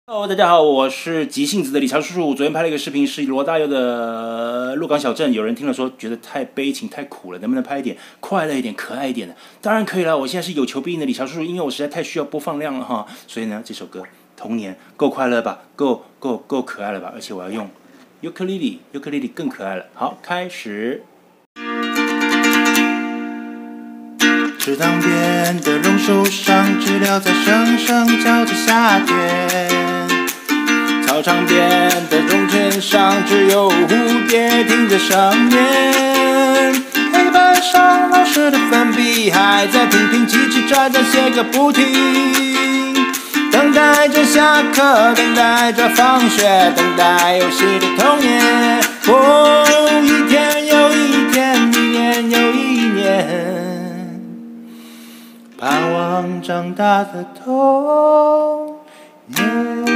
Hello，大家好，我是急性子的理查叔叔。昨天拍了一个视频，是罗大佑的《鹿港小镇》，有人听了说觉得太悲情、太苦了，能不能拍一点快乐一点、可爱一点的？当然可以了，我现在是有求必应的理查叔叔，因为我实在太需要播放量了哈。所以呢，这首歌《童年》够快乐吧？够可爱了吧？而且我要用尤克里里，尤克里里更可爱了。好，开始。池塘边的榕树上，知了在声声叫着夏天。操场边的钟圈上，只有蝴蝶停在上面。黑板上老师的粉笔还在平平叽叽喳喳写个不停。等待着下课，等待着放学，等待游戏的童年。哦，一天又一天，一年又一年，盼望长大的童年。